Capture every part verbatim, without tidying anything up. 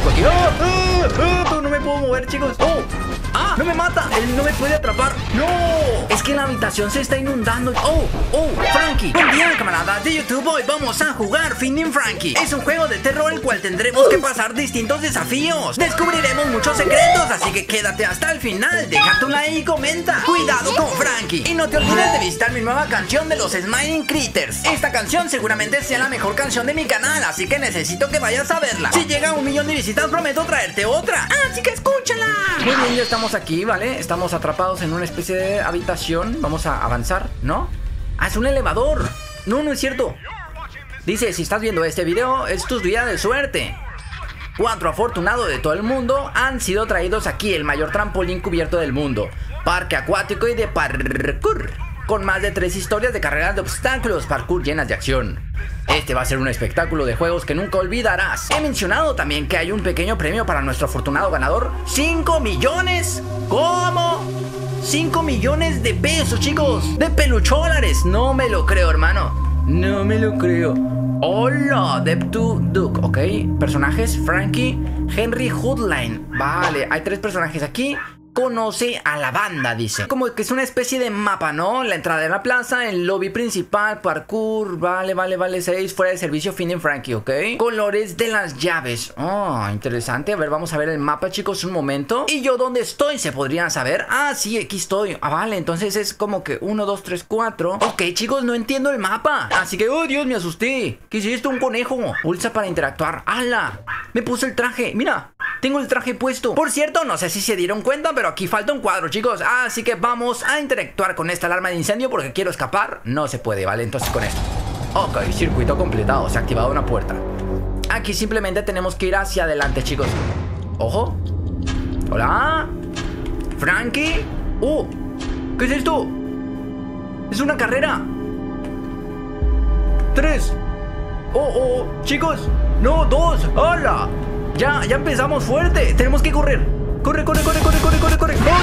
por aquí. ¡Oh! ¡Oh! ¡Oh! No me puedo mover, chicos. ¡Oh! ¡Ah! ¡No me mata! Él no me puede atrapar. ¡No! Es que la habitación se está inundando. ¡Oh! ¡Oh! ¡Frankie! Buen día, camaradas de YouTube. Hoy vamos a jugar Finding Frankie. Es un juego de terror el cual tendremos que pasar distintos desafíos. Descubriremos muchos secretos, así que quédate hasta el final. Deja tu like y comenta. Cuidado con Frankie. Y no te olvides de visitar mi nueva canción de los Smiling Critters. Esta canción seguramente sea la mejor canción de mi canal, así que necesito que vayas a verla. Si llega a un millón de visitas, prometo traerte otra. Así que escúchala. Muy bien, ya estamos aquí, ¿vale? Estamos atrapados en una especie de habitación. Vamos a avanzar, ¿no? Ah, es un elevador. No, no es cierto. Dice, si estás viendo este video, es tu día de suerte. Cuatro afortunados de todo el mundo han sido traídos aquí, el mayor trampolín cubierto del mundo. Parque acuático y de parkour, con más de tres historias de carreras de obstáculos, parkour llenas de acción. Este va a ser un espectáculo de juegos que nunca olvidarás. He mencionado también que hay un pequeño premio para nuestro afortunado ganador. ¡cinco millones! ¿Cómo? cinco millones de pesos, chicos. De pelucholares. No me lo creo, hermano. No me lo creo. Hola, Deptu Duke, ok. Personajes, Frankie, Henry Hoodline. Vale, hay tres personajes aquí. Conoce a la banda, dice. Como que es una especie de mapa, ¿no? La entrada de la plaza, el lobby principal, parkour, vale, vale, vale, seis, fuera de servicio, Finding Frankie, ¿ok? Colores de las llaves. Oh, interesante. A ver, vamos a ver el mapa, chicos, un momento. ¿Y yo dónde estoy? ¿Se podrían saber? Ah, sí, aquí estoy. Ah, vale, entonces es como que uno, dos, tres, cuatro. Ok, chicos, no entiendo el mapa. Así que, oh, Dios, me asusté. ¿Qué es esto? Un conejo. Pulsa para interactuar. ¡Hala! Me puso el traje. Mira, tengo el traje puesto. Por cierto, no sé si se dieron cuenta, pero aquí falta un cuadro, chicos. Así que vamos a interactuar con esta alarma de incendio porque quiero escapar. No se puede, ¿vale? Entonces con esto. Ok, circuito completado. Se ha activado una puerta. Aquí simplemente tenemos que ir hacia adelante, chicos. Ojo. Hola. Frankie. Uh, ¿qué es esto? Es una carrera. Tres. Oh, oh, chicos. No, dos. Hola. Ya, ya empezamos fuerte. Tenemos que correr. Corre, corre, corre, corre, corre, corre, corre. ¡Oh,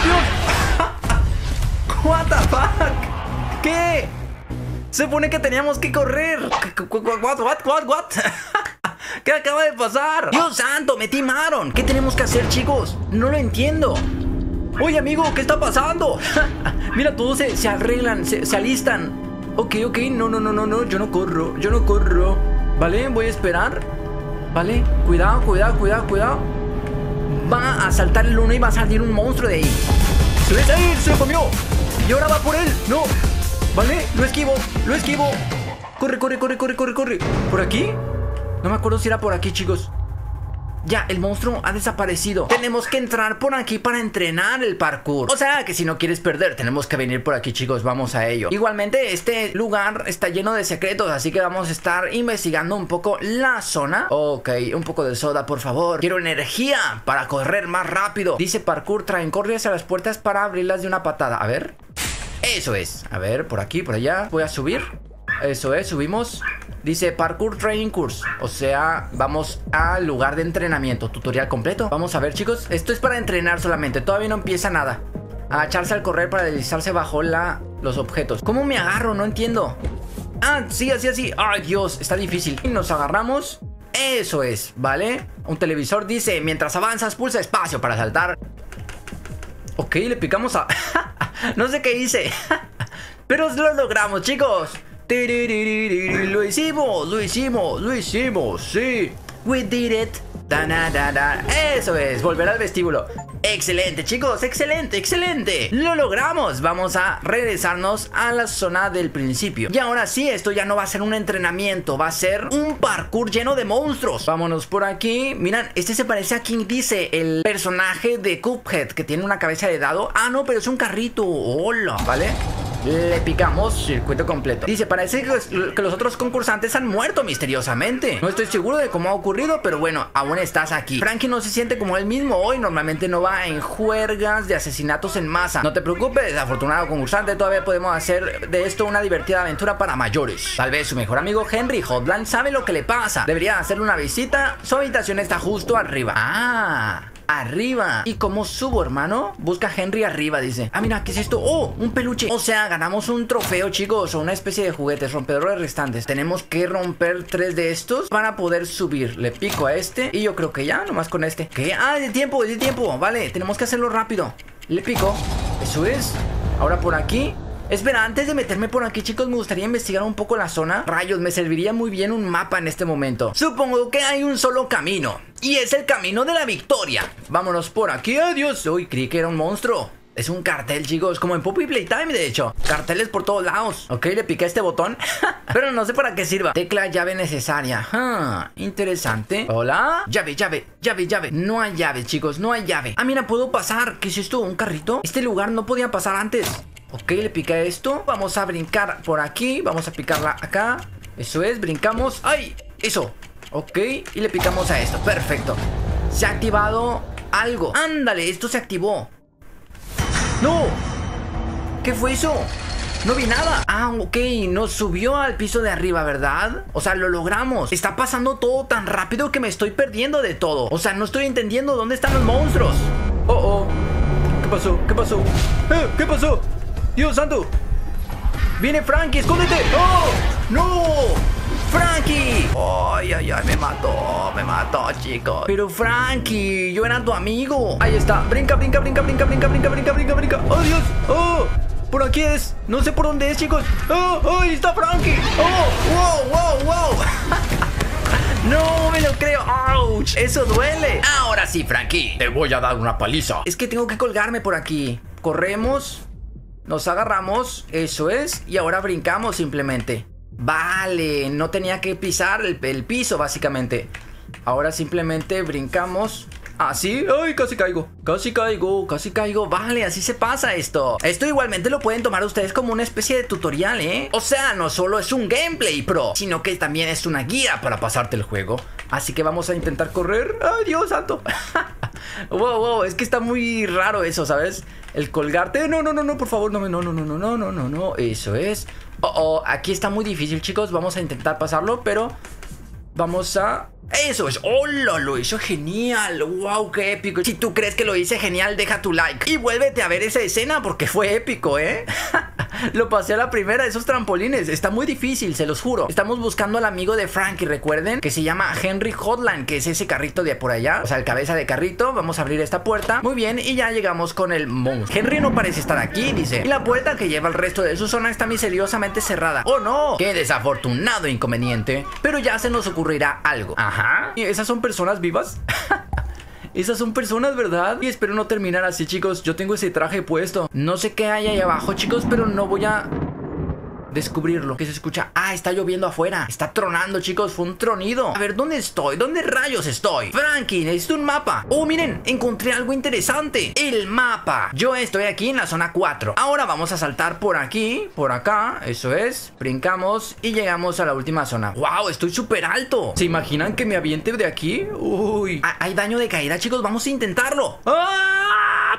Dios! What the fuck? ¿Qué? Se supone que teníamos que correr. What, what, what, what? ¿Qué acaba de pasar? Dios santo, me timaron. ¿Qué tenemos que hacer, chicos? No lo entiendo. Oye, amigo, ¿qué está pasando? Mira, todos se, se arreglan, se, se alistan. Ok, ok, no, no, no, no, no. Yo no corro, yo no corro. Vale, voy a esperar. Vale, cuidado, cuidado, cuidado, cuidado. Va a saltar el uno y va a salir un monstruo de ahí. ¡Se ve ahí! ¡Se lo comió! Y ahora va por él. ¡No! Vale, lo esquivo, lo esquivo. Corre, corre, corre, corre, corre, corre. ¿Por aquí? No me acuerdo si era por aquí, chicos. Ya, el monstruo ha desaparecido. Tenemos que entrar por aquí para entrenar el parkour. O sea, que si no quieres perder, tenemos que venir por aquí, chicos. Vamos a ello. Igualmente, este lugar está lleno de secretos, así que vamos a estar investigando un poco la zona. Ok, un poco de soda, por favor. Quiero energía para correr más rápido. Dice parkour, traen, corre hacia las puertas para abrirlas de una patada. A ver. Eso es. A ver, por aquí, por allá. Voy a subir. Eso es, subimos. Dice Parkour Training Course. O sea, vamos al lugar de entrenamiento. Tutorial completo. Vamos a ver, chicos. Esto es para entrenar solamente. Todavía no empieza nada. Agacharse al correr para deslizarse bajo la, los objetos. ¿Cómo me agarro? No entiendo. Ah, sí, así, así. Ay, Dios, está difícil. Nos agarramos. Eso es, ¿vale? Un televisor dice, mientras avanzas, pulsa espacio para saltar. Ok, le picamos a... No sé qué hice. Pero lo logramos, chicos. Lo hicimos, lo hicimos, lo hicimos, sí. We did it. Da, da, da, da. Eso es, volver al vestíbulo. Excelente, chicos, excelente, excelente. Lo logramos. Vamos a regresarnos a la zona del principio. Y ahora sí, esto ya no va a ser un entrenamiento, va a ser un parkour lleno de monstruos. Vámonos por aquí. Miran, este se parece a King Dice, el personaje de Cuphead, que tiene una cabeza de dado. Ah, no, pero es un carrito. Hola, ¿vale? Le picamos, circuito completo. Dice, parece que los otros concursantes han muerto misteriosamente. No estoy seguro de cómo ha ocurrido, pero bueno, aún estás aquí. Frankie no se siente como él mismo hoy. Normalmente no va en juergas de asesinatos en masa. No te preocupes, afortunado concursante. Todavía podemos hacer de esto una divertida aventura para mayores. Tal vez su mejor amigo Henry Hotline sabe lo que le pasa. Debería hacerle una visita. Su habitación está justo arriba. Ah... arriba. ¿Y cómo subo, hermano? Busca a Henry arriba, dice. Ah, mira, ¿qué es esto? ¡Oh! Un peluche. O sea, ganamos un trofeo, chicos. O una especie de juguetes, rompedores restantes. Tenemos que romper tres de estos para poder subir. Le pico a este y yo creo que ya, nomás con este. ¿Qué? Ah, de tiempo, de tiempo. Vale, tenemos que hacerlo rápido. Le pico. Eso es. Ahora por aquí. Espera, antes de meterme por aquí, chicos, me gustaría investigar un poco la zona. Rayos, me serviría muy bien un mapa en este momento. Supongo que hay un solo camino, y es el camino de la victoria. Vámonos por aquí. Adiós. Uy, creí que era un monstruo. Es un cartel, chicos, como en Poppy Playtime, de hecho. Carteles por todos lados. Ok, le piqué este botón. Pero no sé para qué sirva. Tecla llave necesaria. Ah, interesante. Hola. Llave, llave, llave, llave. No hay llave, chicos, no hay llave. Ah, mira, puedo pasar. ¿Qué es esto? ¿Un carrito? Este lugar no podía pasar antes. Ok, le piqué esto. Vamos a brincar por aquí. Vamos a picarla acá. Eso es, brincamos. ¡Ay! Eso. Ok, y le picamos a esto. Perfecto. Se ha activado algo. Ándale, esto se activó. ¡No! ¿Qué fue eso? No vi nada. Ah, ok, nos subió al piso de arriba, ¿verdad? O sea, lo logramos. Está pasando todo tan rápido que me estoy perdiendo de todo. O sea, no estoy entendiendo dónde están los monstruos. Oh, oh. ¿Qué pasó? ¿Qué pasó? ¿Eh? ¿Qué pasó? Dios santo. Viene Frankie, escóndete. ¡Oh! ¡No! ¡Frankie! ¡Ay, ay, ay! Me mató, me mató, chicos. Pero Frankie, yo era tu amigo. Ahí está. Brinca, brinca, brinca, brinca, brinca, brinca, brinca, brinca, brinca. ¡Oh, Dios! ¡Oh! Por aquí es. No sé por dónde es, chicos. ¡Oh! ¡Oh! ¡Ahí está Frankie! ¡Oh! ¡Wow, wow, wow! No me lo creo. ¡Auch! Eso duele. Ahora sí, Frankie, te voy a dar una paliza. Es que tengo que colgarme por aquí. Corremos. Nos agarramos, eso es. Y ahora brincamos simplemente. Vale, no tenía que pisar el, el piso básicamente. Ahora simplemente brincamos. Así, ay, casi caigo. Casi caigo, casi caigo. Vale, así se pasa esto. Esto igualmente lo pueden tomar ustedes como una especie de tutorial, ¿eh? O sea, no solo es un gameplay pro, sino que también es una guía para pasarte el juego. Así que vamos a intentar correr. ¡Ay, Dios santo! Wow, wow, es que está muy raro eso, ¿sabes? El colgarte. No, no, no, no, por favor, no, no, no, no, no, no, no, no, no. Eso es. Oh, oh, aquí está muy difícil, chicos. Vamos a intentar pasarlo, pero vamos a... Eso es, oh, lo hizo genial. Wow, qué épico. Si tú crees que lo hice genial, deja tu like y vuélvete a ver esa escena porque fue épico, ¿eh? Lo pasé a la primera de esos trampolines. Está muy difícil, se los juro. Estamos buscando al amigo de Frankie, recuerden, que se llama Henry Hotline, que es ese carrito de por allá. O sea, el cabeza de carrito. Vamos a abrir esta puerta. Muy bien, y ya llegamos con el monstruo. Henry no parece estar aquí, dice. Y la puerta que lleva al resto de su zona está misteriosamente cerrada. ¡Oh, no! ¡Qué desafortunado inconveniente! Pero ya se nos ocurrirá algo. Ajá. ¿Y esas son personas vivas? Esas son personas, ¿verdad? Y espero no terminar así, chicos. Yo tengo ese traje puesto. No sé qué hay ahí abajo, chicos, pero no voy a descubrirlo. ¿Qué se escucha? Ah, está lloviendo afuera. Está tronando, chicos. Fue un tronido. A ver, ¿dónde estoy? ¿Dónde rayos estoy? Frankie, necesito un mapa. Oh, miren, encontré algo interesante. El mapa. Yo estoy aquí en la zona cuatro. Ahora vamos a saltar por aquí, por acá. Eso es. Brincamos y llegamos a la última zona. ¡Wow! Estoy súper alto. ¿Se imaginan que me aviente de aquí? Uy. Hay daño de caída, chicos. Vamos a intentarlo. ¡Ah!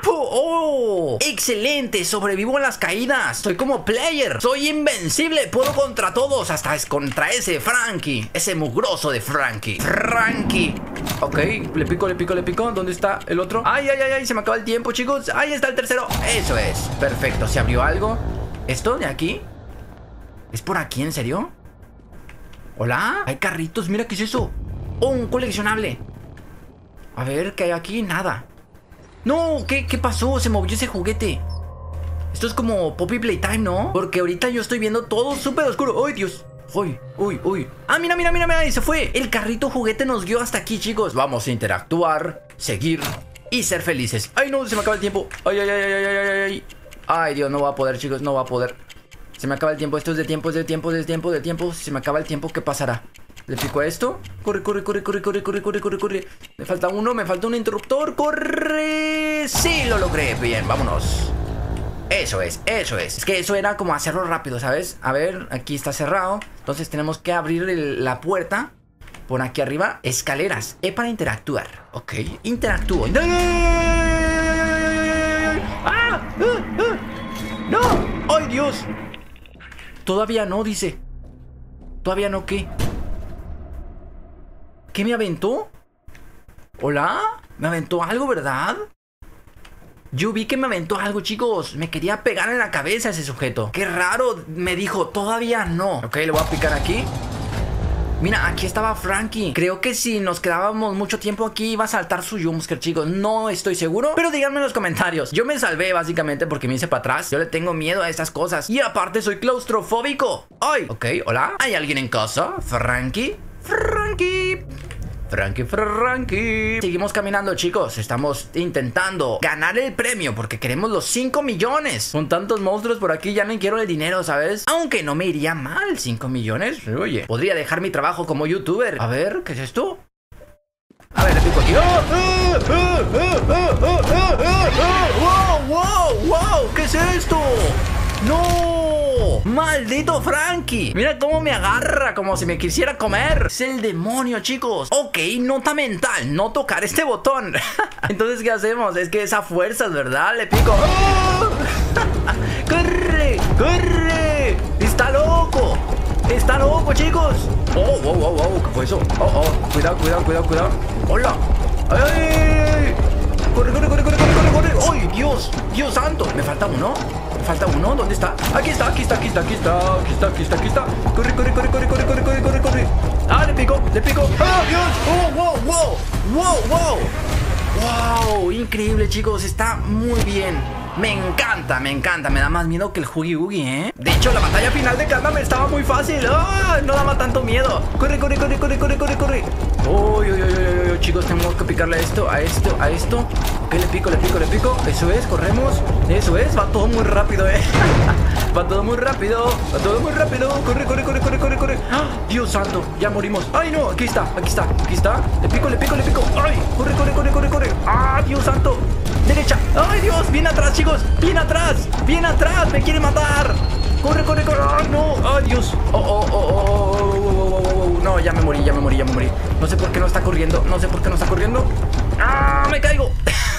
¡Oh! ¡Excelente! Sobrevivo a las caídas. Soy como player. Soy invencible. Puedo contra todos. Hasta es contra ese Frankie. Ese mugroso de Frankie. Frankie. Ok, le pico, le pico, le pico. ¿Dónde está el otro? ¡Ay, ay, ay, ay! Se me acaba el tiempo, chicos. ¡Ahí está el tercero! Eso es. Perfecto. ¿Se abrió algo? ¿Esto de aquí? ¿Es por aquí, en serio? ¿Hola? Hay carritos. Mira, ¿qué es eso? ¡Oh, un coleccionable! A ver, ¿qué hay aquí? Nada. No, ¿qué, ¿qué pasó? Se movió ese juguete. Esto es como Poppy Playtime, ¿no? Porque ahorita yo estoy viendo todo súper oscuro. ¡Ay, Dios! ¡Uy, uy, uy! ¡Ah, mira, mira, mira, mira! ¡Ahí se fue! El carrito juguete nos guió hasta aquí, chicos. Vamos a interactuar, seguir y ser felices. ¡Ay, no! Se me acaba el tiempo. ¡Ay, ay, ay, ay, ay, ay, ay! ¡Ay, Dios! No va a poder, chicos. No va a poder. Se me acaba el tiempo. Esto es de tiempo, es de tiempo, es de tiempo, de tiempo. Si se me acaba el tiempo, ¿qué pasará? Le pico a esto. Corre, corre, corre, corre, corre, corre, corre, corre, corre. Me falta uno, me falta un interruptor. ¡Corre! ¡Sí, lo logré! Bien, vámonos. Eso es, eso es. Es que eso era como hacerlo rápido, ¿sabes? A ver, aquí está cerrado. Entonces tenemos que abrir el, la puerta. Por aquí arriba, escaleras. E para interactuar. Ok, interactúo. ¡Ah! ¡Ah! ¡Ah! ¡No! ¡Ay, Dios! Todavía no, dice. Todavía no, ¿qué? ¿Qué me aventó? ¿Hola? Me aventó algo, ¿verdad? Yo vi que me aventó algo, chicos. Me quería pegar en la cabeza ese sujeto. Qué raro. Me dijo, todavía no. Ok, le voy a picar aquí. Mira, aquí estaba Frankie. Creo que si nos quedábamos mucho tiempo aquí iba a saltar su jumpscare, chicos. No estoy seguro, pero díganme en los comentarios. Yo me salvé básicamente porque me hice para atrás. Yo le tengo miedo a estas cosas. Y aparte soy claustrofóbico. ¡Ay! Ok, hola. ¿Hay alguien en casa? ¿Frankie? ¡Frankie! Frankie, Frankie. Seguimos caminando, chicos. Estamos intentando ganar el premio porque queremos los cinco millones. Con tantos monstruos por aquí ya no quiero el dinero, ¿sabes? Aunque no me iría mal, cinco millones. Oye, podría dejar mi trabajo como youtuber. A ver, ¿qué es esto? A ver, le pico aquí. ¡Oh! ¡Oh! ¡Oh! ¡Oh! ¡Oh! ¡Oh! ¡Oh! ¡Wow! ¡Wow! ¡Wow! ¿Qué es esto? ¡No! ¡Maldito Frankie! Mira cómo me agarra, como si me quisiera comer. Es el demonio, chicos. Ok, nota mental, no tocar este botón. Entonces, ¿qué hacemos? Es que es a fuerzas, ¿verdad? Le pico. ¡Oh! ¡Corre! ¡Corre! ¡Está loco! ¡Está loco, chicos! ¡Oh, wow, wow, wow! ¿Qué fue eso? ¡Oh, oh! Cuidado, cuidado, cuidado, cuidado. ¡Hola! ¡Ay! ¡Corre, corre, corre, corre, corre, corre! ¡Ay, Dios! ¡Dios santo! Me falta uno. Falta uno, ¿dónde está? Aquí está, aquí está, aquí está, aquí está, aquí está, aquí está, aquí está. Corre, corre, corre, corre, corre, corre, corre, corre, corre. Ah, le pico, le pico. ¡Oh, Dios! ¡Oh, wow, wow! ¡Wow, wow! ¡Wow! Increíble, chicos, está muy bien. Me encanta, me encanta. Me da más miedo que el Huggy Wuggy, ¿eh? De hecho, la batalla final de Carnam estaba muy fácil. ¡Oh! No daba tanto miedo. Corre, corre, corre, corre, corre, corre, corre. Uy, uy, uy, uy, uy, chicos, tenemos que picarle a esto, a esto, a esto. Ok, le pico, le pico, le pico. Eso es, corremos. Eso es, va todo muy rápido, eh. Va todo muy rápido, va todo muy rápido. Corre, corre, corre, corre, corre, corre. ¡Ah! Dios santo, ya morimos. Ay, no, aquí está, aquí está, aquí está. Le pico, le pico, le pico. Ay, corre, corre, corre, corre, corre. ¡Ah, Dios santo! Derecha. ¡Ay, Dios! Viene atrás, chicos. Viene atrás. Viene atrás. Me quiere matar. Corre, corre, corre. ¡Ay, no! ¡Ay, Dios! ¡Oh, oh, oh, oh, oh, oh, oh! No, ya me morí, ya me morí, ya me morí. No sé por qué no está corriendo. No sé por qué no está corriendo. ¡Ah! ¡Me caigo!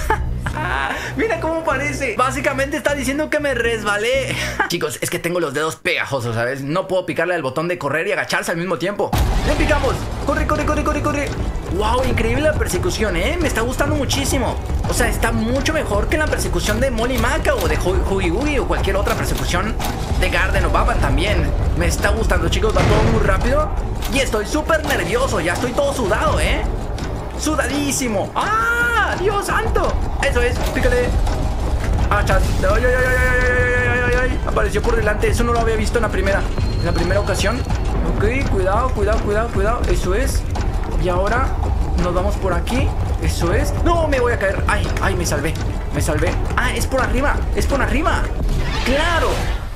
Mira cómo parece. Básicamente está diciendo que me resbalé. Chicos, es que tengo los dedos pegajosos, ¿sabes? No puedo picarle al botón de correr y agacharse al mismo tiempo. ¡Le picamos! ¡Corre, corre, corre, corre, corre! ¡Wow! Increíble la persecución, ¿eh? Me está gustando muchísimo. O sea, está mucho mejor que la persecución de Molly Maca o de Huggy Wuggy o cualquier otra persecución de Garden o Baban también. Me está gustando, chicos. Va todo muy rápido. Y estoy súper nervioso. Ya estoy todo sudado, ¿eh? Sudadísimo. ¡Ah! ¡Dios santo! Eso es, pícale. Ah, chat. Ay, ay, ay, ay, ay, ay, ay. Apareció por delante. Eso no lo había visto en la primera. En la primera ocasión. Ok, cuidado, cuidado, cuidado, cuidado. Eso es. Y ahora nos vamos por aquí. Eso es. No, me voy a caer. Ay, ay, me salvé. Me salvé. Ah, es por arriba. Es por arriba. Claro.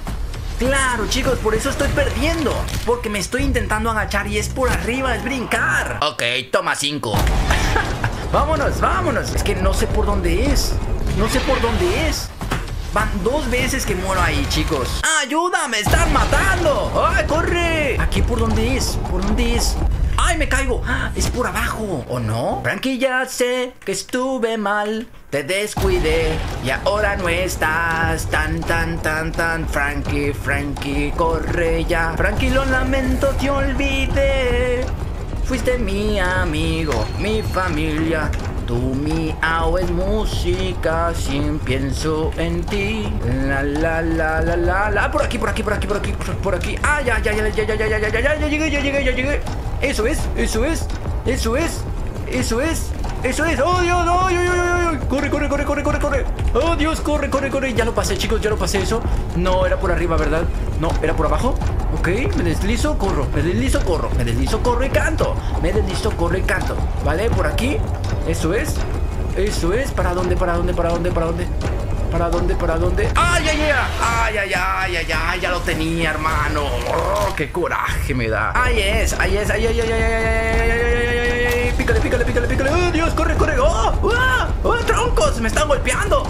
Claro, chicos, por eso estoy perdiendo. Porque me estoy intentando agachar y es por arriba, es brincar. Ok, toma cinco. Vámonos, vámonos. Es que no sé por dónde es. No sé por dónde es. Van dos veces que muero ahí, chicos. ¡Ayuda! ¡Me están matando! ¡Ay, corre! ¿Aquí por dónde es? ¿Por dónde es? ¡Ay, me caigo! Es por abajo, ¿o no? Frankie, ya sé que estuve mal. Te descuidé y ahora no estás tan, tan, tan, tan. Frankie, Frankie, corre ya. Frankie, lo lamento, te olvidé. Fuiste mi amigo, mi familia. Tu miau es música, sin pienso en ti. La, la, la, la, la, la. Por aquí, por aquí, por aquí, por aquí, por aquí. Ah, ya, ya, ya, ya, ya, ya, ya, ya, ya, ya, ya llegué, ya llegué, ya llegué. Eso es, eso es, eso es, eso es, eso es. ¡Oh, Dios! ¡Oh, Dios, Dios, Dios! Corre, corre, corre, corre, corre, corre. ¡Oh, Dios! Corre, corre, corre. Ya lo pasé, chicos, ya lo pasé eso. No, era por arriba, ¿verdad? No, era por abajo. Ok, me deslizo, corro, me deslizo, corro, me deslizo, corro y canto. Me deslizo, corro y canto. ¿Vale? Por aquí. Eso es. Eso es. ¿Para dónde? ¿Para dónde? ¿Para dónde? ¿Para dónde? ¿Para dónde? ¿Para dónde? ¡Ay, ay, ay! ¡Ay, ay, ay, ay, ay! Ya lo tenía, hermano. Oh, ¡qué coraje me da! ¡Ahí es! ¡Ahí es! ¡Ay, ay, ay, ay, ay, ay, ay, ay, ay! ¡Pícale, pícale, pícale, pícale! ¡Oh, Dios! ¡Corre, corre! ¡Oh! ¡Oh! ¡Oh, troncos! ¡Me están golpeando!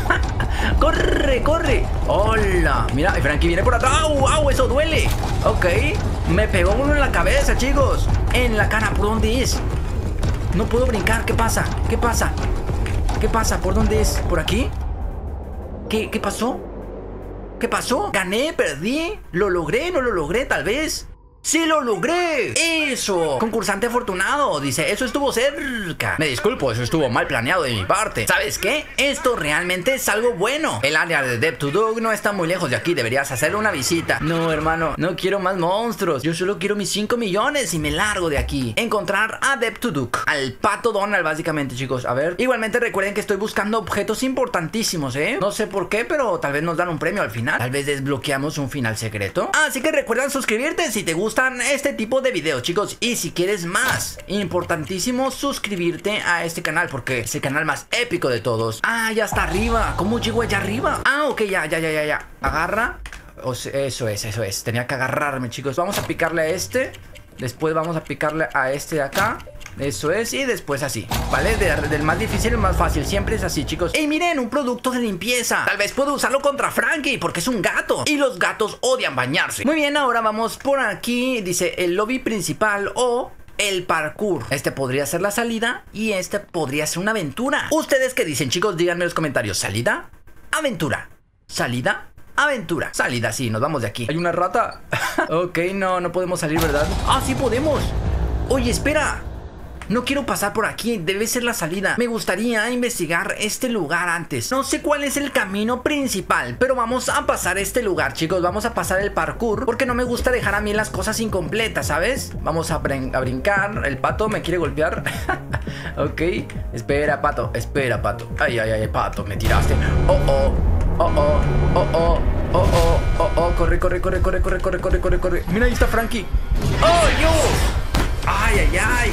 ¡Corre, corre! ¡Hola! Mira, Frankie viene por atrás. ¡Au, au! ¡Eso duele! Ok. Me pegó uno en la cabeza, chicos. En la cara. ¿Por dónde es? No puedo brincar. ¿Qué pasa? ¿Qué pasa? ¿Qué pasa? ¿Por dónde es? ¿Por aquí? ¿Qué, ¿Qué pasó? ¿Qué pasó? ¿Gané? ¿Perdí? ¿Lo logré? ¿No lo logré? Tal vez. ¡Sí lo logré! ¡Eso! Concursante afortunado. Dice, eso estuvo cerca. Me disculpo, eso estuvo mal planeado de mi parte. ¿Sabes qué? Esto realmente es algo bueno. El área de Dev to Dug no está muy lejos de aquí. Deberías hacerle una visita. No, hermano, no quiero más monstruos. Yo solo quiero mis cinco millones y me largo de aquí. Encontrar a Dev to Dug. Al pato Donald, básicamente, chicos. A ver. Igualmente recuerden que estoy buscando objetos importantísimos, ¿eh? No sé por qué, pero tal vez nos dan un premio al final. Tal vez desbloqueamos un final secreto. Así que recuerda suscribirte si te gusta este tipo de videos, chicos. Y si quieres más, importantísimo suscribirte a este canal, porque es el canal más épico de todos. Ah, ya está arriba. ¿Cómo llego allá arriba? Ah, ok, ya, ya, ya, ya, ya. Agarra. O sea, eso es, eso es. Tenía que agarrarme, chicos. Vamos a picarle a este. Después vamos a picarle a este de acá. Eso es, y después así, ¿vale? De, del más difícil al más fácil, siempre es así, chicos. ¡Ey, miren! Un producto de limpieza. Tal vez puedo usarlo contra Frankie, porque es un gato y los gatos odian bañarse. Muy bien, ahora vamos por aquí. Dice el lobby principal o el parkour. Este podría ser la salida y este podría ser una aventura. ¿Ustedes qué dicen, chicos? Díganme en los comentarios. ¿Salida? ¿Aventura? ¿Salida? Aventura. Salida, sí, nos vamos de aquí. Hay una rata. Ok, no, no podemos salir, ¿verdad? ¡Ah, sí podemos! Oye, espera. No quiero pasar por aquí, debe ser la salida. Me gustaría investigar este lugar antes. No sé cuál es el camino principal, pero vamos a pasar este lugar, chicos. Vamos a pasar el parkour, porque no me gusta dejar a mí las cosas incompletas, ¿sabes? Vamos a, brin a brincar. El pato me quiere golpear. Ok, espera, pato, espera, pato. Ay, ay, ay, pato, me tiraste. Oh, oh, oh, oh, oh, oh, oh, oh, oh, oh. Corre, corre, corre, corre, corre, corre, corre, corre, corre. Mira, ahí está Frankie. ¡Oh, Dios! Ay, ay, ay.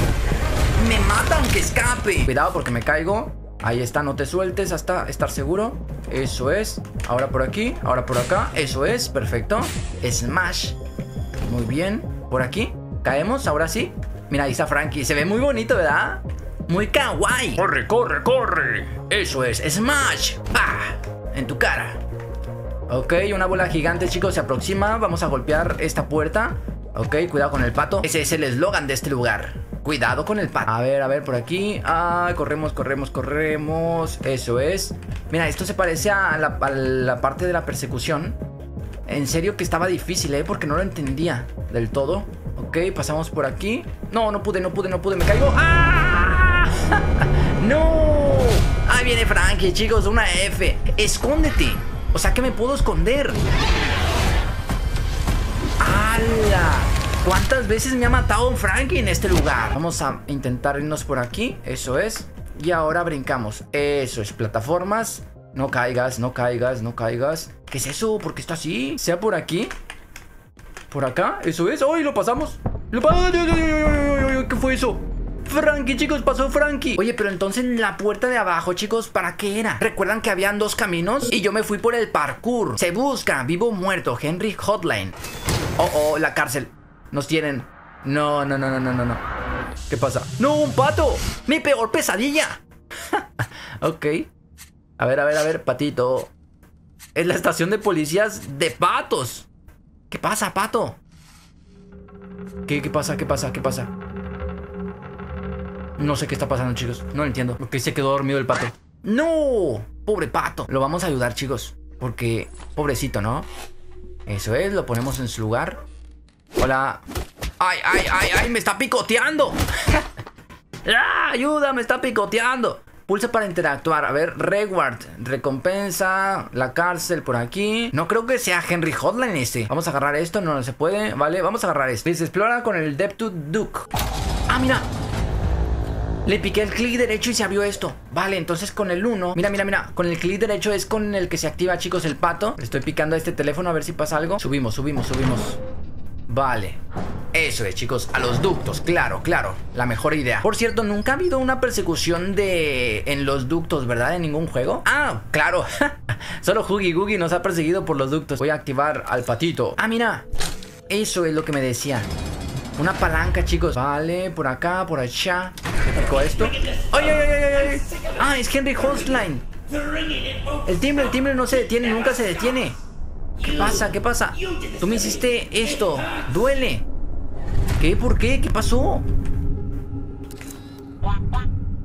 Me mata aunque escape. Cuidado porque me caigo. Ahí está, no te sueltes hasta estar seguro. Eso es. Ahora por aquí, ahora por acá. Eso es, perfecto. Smash. Muy bien. Por aquí, caemos, ahora sí. Mira, ahí está Frankie, se ve muy bonito, ¿verdad? Muy kawaii. Corre, corre, corre. Eso es, Smash. ¡Pah! En tu cara. Ok, una bola gigante, chicos, se aproxima. Vamos a golpear esta puerta. Ok, cuidado con el pato. Ese es el eslogan de este lugar. Cuidado con el pato. A ver, a ver, por aquí. Ah, corremos, corremos, corremos. Eso es. Mira, esto se parece a la, a la parte de la persecución. En serio que estaba difícil, ¿eh? Porque no lo entendía del todo. Ok, pasamos por aquí. No, no pude, no pude, no pude. Me caigo. ¡Ah! ¡No! Ahí viene Frankie, chicos. Una F. Escóndete. O sea que me puedo esconder. ¡Hala! ¿Cuántas veces me ha matado Frankie en este lugar? Vamos a intentar irnos por aquí. Eso es. Y ahora brincamos. Eso es, plataformas. No caigas, no caigas, no caigas. ¿Qué es eso? ¿Por qué está así? ¿Sea por aquí? ¿Por acá? Eso es. ¡Ay, lo pasamos! ¡Lo pasamos! ¿Qué fue eso? Frankie, chicos, pasó Frankie. Oye, pero entonces la puerta de abajo, chicos, ¿para qué era? ¿Recuerdan que habían dos caminos? Y yo me fui por el parkour. Se busca, vivo o muerto, Henry Hotline. Oh, oh, la cárcel. Nos tienen. No, no, no, no, no, no, no. ¿Qué pasa? ¡No, un pato! ¡Mi peor pesadilla! Ok. A ver, a ver, a ver, patito. Es la estación de policías de patos. ¿Qué pasa, pato? ¿Qué, qué pasa? ¿Qué pasa? ¿Qué pasa? No sé qué está pasando, chicos. No lo entiendo. Porque se quedó dormido el pato. ¡No! Pobre pato. Lo vamos a ayudar, chicos. Porque, pobrecito, ¿no? Eso es, lo ponemos en su lugar. Hola. ¡Ay, ay, ay, ay! ¡Me está picoteando! ¡Ah! ¡Ayuda! ¡Me está picoteando! Pulsa para interactuar. A ver, reward. Recompensa. La cárcel por aquí. No creo que sea Henry Hotline este. Vamos a agarrar esto. No, no se puede. Vale, vamos a agarrar esto. Dice, explora con el Dev to Dug. ¡Ah, mira! Le piqué el clic derecho y se abrió esto. Vale, entonces con el uno. Mira, mira, mira. Con el clic derecho es con el que se activa, chicos, el pato. Le estoy picando a este teléfono a ver si pasa algo. Subimos, subimos, subimos. Vale. Eso es, chicos, a los ductos, claro, claro, la mejor idea. Por cierto, nunca ha habido una persecución de... en los ductos, ¿verdad? En ningún juego. Ah, claro. Solo Huggy Googie nos ha perseguido por los ductos. Voy a activar al patito. Ah, mira. Eso es lo que me decía. Una palanca, chicos. Vale, por acá, por allá. ¿Me picó esto? ¡Ay, ay, ay, ay, ay! Ah, es Henry Hotline. El timbre, el timbre no se detiene, nunca se detiene. ¿Qué pasa? ¿Qué pasa? Tú me hiciste esto. Duele. ¿Qué? ¿Por qué? ¿Qué pasó?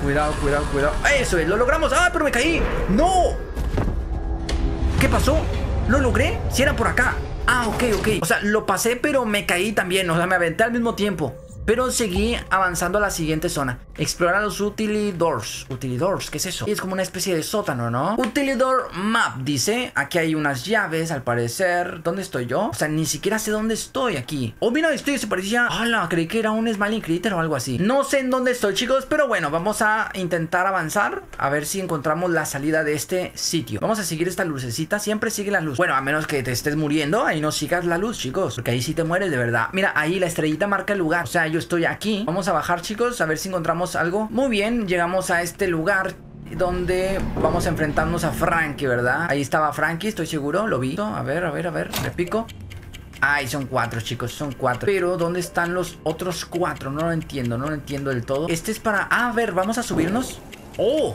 Cuidado, cuidado, cuidado. Eso es, lo logramos. ¡Ah, pero me caí! ¡No! ¿Qué pasó? ¿Lo logré? Si era por acá. Ah, ok, ok. O sea, lo pasé, pero me caí también. O sea, me aventé al mismo tiempo. Pero seguí avanzando a la siguiente zona. Explora los utilidors. ¿Utilidors? ¿Qué es eso? Es como una especie de sótano, ¿no? Utilidor map, dice. Aquí hay unas llaves, al parecer. ¿Dónde estoy yo? O sea, ni siquiera sé dónde estoy aquí. Oh, mira, estoy, se parecía... ¡Hala! Creí que era un Smiling Critter o algo así. No sé en dónde estoy, chicos, pero bueno, vamos a intentar avanzar. A ver si encontramos la salida de este sitio. Vamos a seguir esta lucecita. Siempre sigue la luz. Bueno, a menos que te estés muriendo, ahí no sigas la luz, chicos. Porque ahí sí te mueres, de verdad. Mira, ahí la estrellita marca el lugar. O sea, yo estoy aquí. Vamos a bajar, chicos, a ver si encontramos algo. Muy bien, llegamos a este lugar donde vamos a enfrentarnos a Frankie, ¿verdad? Ahí estaba Frankie, estoy seguro, lo vi. A ver, a ver, a ver, le pico. Ay, son cuatro, chicos, son cuatro. Pero, ¿dónde están los otros cuatro? No lo entiendo, no lo entiendo del todo. Este es para... Ah, a ver, vamos a subirnos. ¡Oh!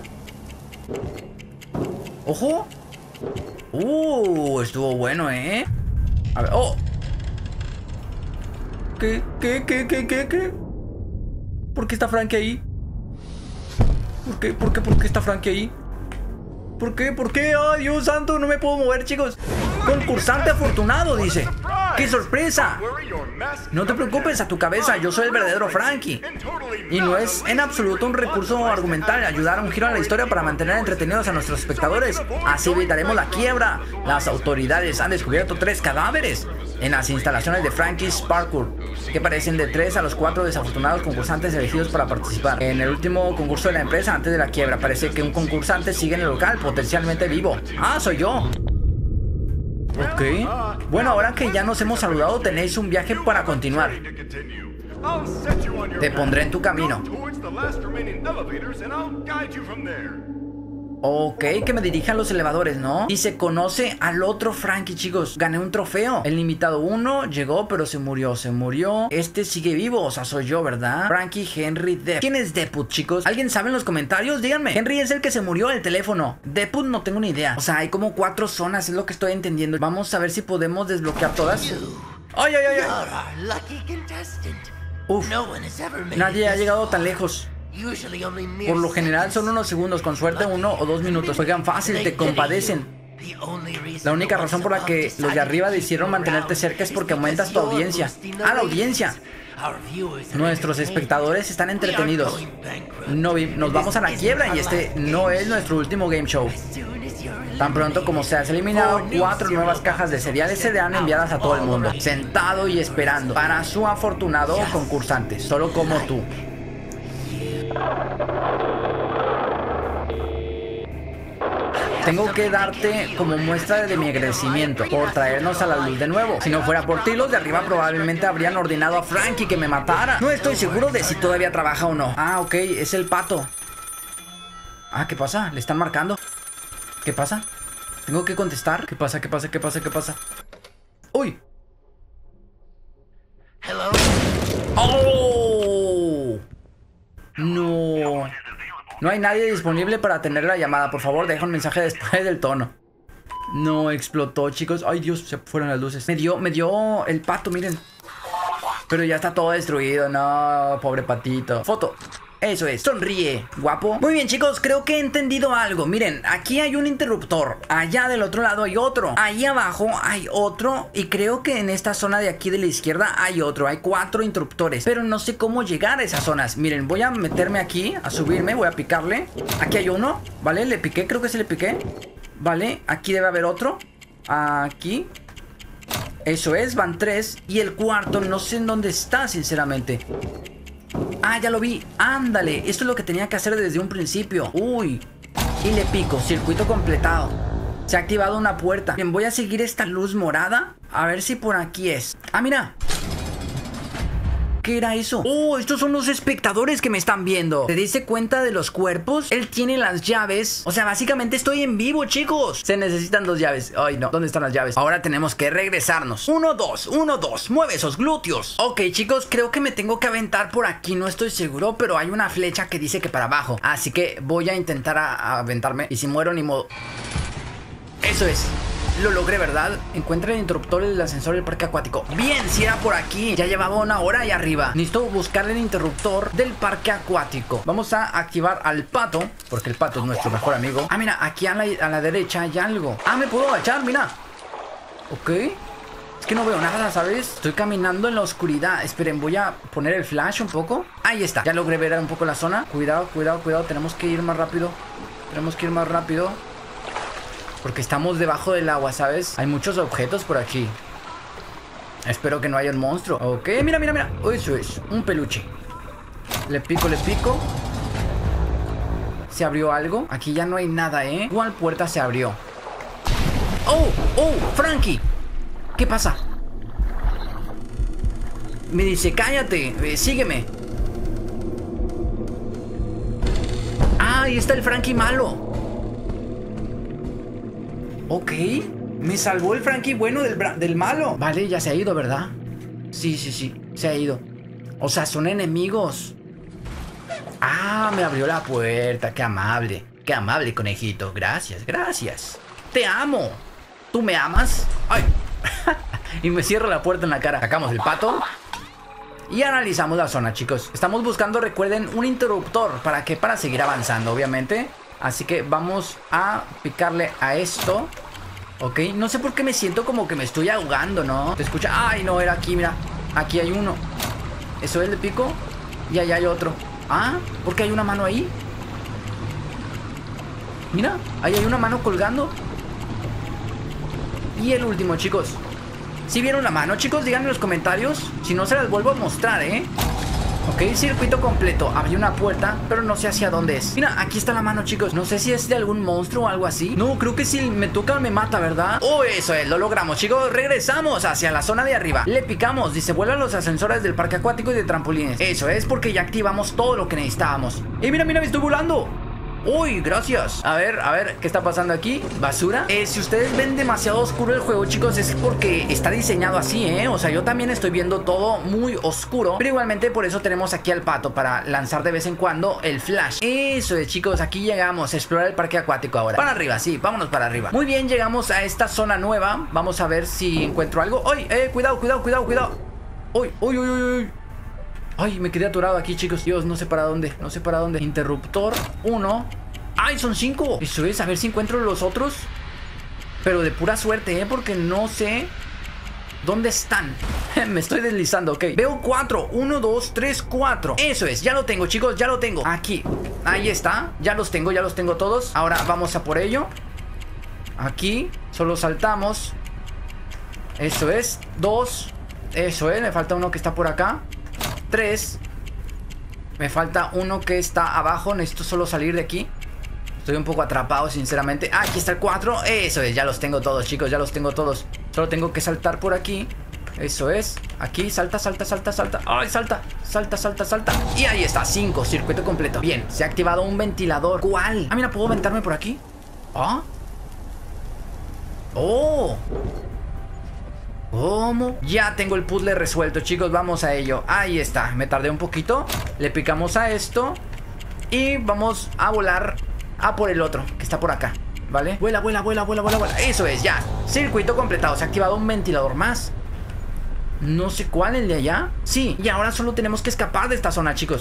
¡Ojo! ¡Uh! Estuvo bueno, ¿eh? A ver, ¡oh! ¿Qué? ¿Qué? ¿Qué? ¿Qué? ¿Qué? ¿Qué? ¿Por qué está Frankie ahí? ¿Por qué? ¿Por qué? ¿Por qué está Frankie ahí? ¿Por qué? ¿Por qué? ¡Ay, Dios santo! No me puedo mover, chicos. Concursante afortunado, dice. ¡Qué sorpresa! No te preocupes, a tu cabeza, yo soy el verdadero Frankie. Y no es en absoluto un recurso argumental ayudar a un giro a la historia para mantener entretenidos a nuestros espectadores. Así evitaremos la quiebra. Las autoridades han descubierto tres cadáveres en las instalaciones de Frankie's Parkour, que parecen de tres a los cuatro desafortunados concursantes elegidos para participar en el último concurso de la empresa antes de la quiebra. Parece que un concursante sigue en el local, potencialmente vivo. Ah, soy yo. Ok. Bueno, ahora que ya nos hemos saludado, tenéis un viaje para continuar. Te pondré en tu camino. Ok, que me dirijan los elevadores, ¿no? Y se conoce al otro Frankie, chicos. Gané un trofeo. El limitado uno llegó, pero se murió, se murió. Este sigue vivo, o sea, soy yo, ¿verdad? Frankie Henry Depp. ¿Quién es Depput, chicos? ¿Alguien sabe en los comentarios? Díganme. Henry es el que se murió del teléfono. Depput no tengo ni idea. O sea, hay como cuatro zonas, es lo que estoy entendiendo. Vamos a ver si podemos desbloquear todas. ¡Ay, ay, ay, ay! Uf, nadie ha llegado tan lejos. Por lo general son unos segundos, con suerte uno o dos minutos. Juegan fácil, te compadecen. La única razón por la que los de arriba decidieron mantenerte cerca es porque aumentas tu audiencia. ¡Ah, la audiencia! Nuestros espectadores están entretenidos. No, nos vamos a la quiebra y este no es nuestro último game show. Tan pronto como seas eliminado, cuatro nuevas cajas de cereales serán enviadas a todo el mundo, sentado y esperando para su afortunado concursante, solo como tú. Tengo que darte como muestra de mi agradecimiento por traernos a la luz de nuevo. Si no fuera por ti, los de arriba probablemente habrían ordenado a Frankie que me matara. No estoy seguro de si todavía trabaja o no. Ah, ok, es el pato. Ah, ¿qué pasa? ¿Le están marcando? ¿Qué pasa? ¿Tengo que contestar? ¿Qué pasa? ¿Qué pasa? ¿Qué pasa? ¿Qué pasa? ¡Uy! Hello. ¡Oh! No. No hay nadie disponible para atender la llamada. Por favor, deja un mensaje después del tono. No, explotó, chicos. Ay, Dios, se fueron las luces. Me dio, me dio el pato, miren. Pero ya está todo destruido. No, pobre patito. Foto. Eso es, sonríe, guapo. Muy bien, chicos, creo que he entendido algo. Miren, aquí hay un interruptor. Allá del otro lado hay otro. Ahí abajo hay otro. Y creo que en esta zona de aquí de la izquierda hay otro. Hay cuatro interruptores, pero no sé cómo llegar a esas zonas. Miren, voy a meterme aquí, a subirme. Voy a picarle. Aquí hay uno, ¿vale? Le piqué, creo que sí le piqué. Vale, aquí debe haber otro. Aquí. Eso es, van tres. Y el cuarto no sé en dónde está, sinceramente. Ah, ya lo vi. Ándale, esto es lo que tenía que hacer desde un principio. Uy. Y le pico, circuito completado. Se ha activado una puerta. Bien, voy a seguir esta luz morada. A ver si por aquí es. Ah, mira. ¿Qué era eso? Oh, estos son los espectadores que me están viendo. ¿Te diste cuenta de los cuerpos? Él tiene las llaves. O sea, básicamente estoy en vivo, chicos. Se necesitan dos llaves. Ay, no. ¿Dónde están las llaves? Ahora tenemos que regresarnos. Uno, dos, uno, dos. Mueve esos glúteos. Ok, chicos, creo que me tengo que aventar por aquí. No estoy seguro, pero hay una flecha que dice que para abajo. Así que voy a intentar a, a aventarme. Y si muero, ni modo. Eso es. lo logré, ¿verdad? Encuentra el interruptor del ascensor del parque acuático. Bien, si era por aquí. Ya llevaba una hora ahí arriba. Necesito buscar el interruptor del parque acuático. Vamos a activar al pato, porque el pato es nuestro mejor amigo. Ah, mira, aquí a la, a la derecha hay algo. Ah, me puedo agachar, mira. Ok. Es que no veo nada, ¿sabes? Estoy caminando en la oscuridad. Esperen, voy a poner el flash un poco. Ahí está, ya logré ver un poco la zona. Cuidado, cuidado, cuidado, tenemos que ir más rápido. Tenemos que ir más rápido, porque estamos debajo del agua, ¿sabes? Hay muchos objetos por aquí. Espero que no haya un monstruo. Ok, mira, mira, mira. Eso es, un peluche. Le pico, le pico. ¿Se abrió algo? Aquí ya no hay nada, ¿eh? ¿Cuál puerta se abrió? ¡Oh! ¡Oh! ¡Frankie! ¿Qué pasa? Me dice, cállate, eh, sígueme. Ah, ahí está el Frankie malo. Ok, me salvó el Frankie bueno del, del malo. Vale, ya se ha ido, ¿verdad? Sí, sí, sí, se ha ido. O sea, son enemigos. Ah, me abrió la puerta, qué amable. Qué amable, conejito, gracias, gracias. Te amo. ¿Tú me amas? Ay. Y me cierra la puerta en la cara. Sacamos el pato y analizamos la zona, chicos. Estamos buscando, recuerden, un interruptor. ¿Para qué? Para seguir avanzando, obviamente. Así que vamos a picarle a esto. Ok, no sé por qué me siento como que me estoy ahogando, ¿no? ¿Te escucha? Ay, no, era aquí, mira. Aquí hay uno. Eso es, le pico. Y allá hay otro. Ah, ¿por qué hay una mano ahí? Mira, ahí hay una mano colgando. Y el último, chicos. ¿Sí vieron la mano, chicos? Díganme en los comentarios. Si no, se las vuelvo a mostrar, ¿eh? Ok, circuito completo. Abrí una puerta, pero no sé hacia dónde es. Mira, aquí está la mano, chicos. No sé si es de algún monstruo o algo así. No, creo que si me toca me mata, ¿verdad? Oh, eso es, lo logramos, chicos. Regresamos hacia la zona de arriba. Le picamos. Dice, vuelan los ascensores del parque acuático y de trampolines. Eso es, porque ya activamos todo lo que necesitábamos. ¡Eh, mira, mira, me estoy volando! Uy, gracias. A ver, a ver, ¿qué está pasando aquí? ¿Basura? Eh, si ustedes ven demasiado oscuro el juego, chicos, es porque está diseñado así, ¿eh? O sea, yo también estoy viendo todo muy oscuro, pero igualmente por eso tenemos aquí al pato, para lanzar de vez en cuando el flash. Eso es, chicos, aquí llegamos a explorar el parque acuático ahora. Para arriba, sí, vámonos para arriba. Muy bien, llegamos a esta zona nueva. Vamos a ver si encuentro algo. ¡Ay! ¡Eh! Cuidado, cuidado, cuidado, cuidado! ¡Uy, uy, uy, uy, uy! Ay, me quedé atorado aquí, chicos. Dios, no sé para dónde, no sé para dónde. Interruptor uno. ¡Ay, son cinco! Eso es, a ver si encuentro los otros. Pero de pura suerte, ¿eh? Porque no sé dónde están. Me estoy deslizando, ok. Veo cuatro. Uno, dos, tres, cuatro. Eso es, ya lo tengo, chicos, ya lo tengo. Aquí, ahí está. Ya los tengo, ya los tengo todos. Ahora vamos a por ello. Aquí, solo saltamos. Eso es, dos. Eso es, me falta uno que está por acá. Tres. Me falta uno que está abajo. Necesito solo salir de aquí. Estoy un poco atrapado, sinceramente. Ah, aquí está el cuatro. Eso es, ya los tengo todos, chicos, ya los tengo todos. Solo tengo que saltar por aquí. Eso es, aquí, salta, salta, salta, salta. Ay, salta, salta, salta, salta. Y ahí está, cinco, circuito completo. Bien, se ha activado un ventilador. ¿Cuál? Ah, mira, ¿puedo aventarme por aquí? ¿Ah? Oh. ¿Cómo? Ya tengo el puzzle resuelto, chicos, vamos a ello. Ahí está, me tardé un poquito. Le picamos a esto y vamos a volar a por el otro, que está por acá, ¿vale? Vuela, vuela, vuela, vuela, vuela, vuela. Eso es, ya, circuito completado. Se ha activado un ventilador más. No sé cuál, el de allá. Sí, y ahora solo tenemos que escapar de esta zona, chicos.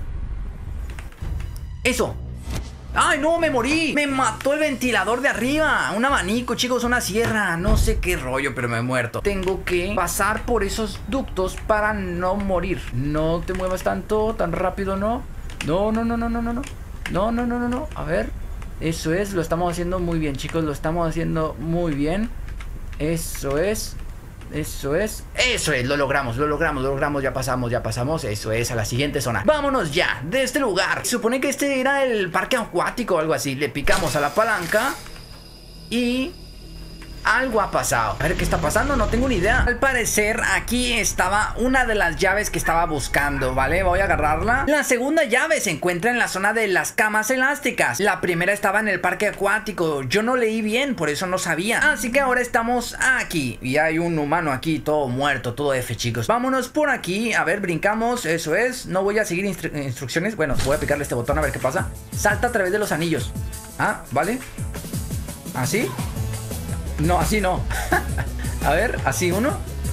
Eso. ¡Ay, no! ¡Me morí! ¡Me mató el ventilador de arriba! Un abanico, chicos, una sierra. No sé qué rollo, pero me he muerto. Tengo que pasar por esos ductos para no morir. No te muevas tanto, tan rápido, ¿no? No, no, no, no, no, no, no. No, no, no, no, no. A ver. Eso es, lo estamos haciendo muy bien, chicos. Lo estamos haciendo muy bien. Eso es. Eso es, eso es, lo logramos, lo logramos, lo logramos, ya pasamos, ya pasamos, eso es, a la siguiente zona. Vámonos ya, de este lugar. Se supone que este era el parque acuático o algo así. Le picamos a la palanca y algo ha pasado. A ver qué está pasando, no tengo ni idea. Al parecer aquí estaba una de las llaves que estaba buscando, ¿vale? Voy a agarrarla. La segunda llave se encuentra en la zona de las camas elásticas. La primera estaba en el parque acuático. Yo no leí bien, por eso no sabía. Así que ahora estamos aquí. Y hay un humano aquí, todo muerto, todo F, chicos. Vámonos por aquí, a ver, brincamos. Eso es, no voy a seguir instru instrucciones. Bueno, voy a picarle este botón a ver qué pasa. Salta a través de los anillos. Ah, ¿vale? ¿Así? No, así no. A ver, así uno.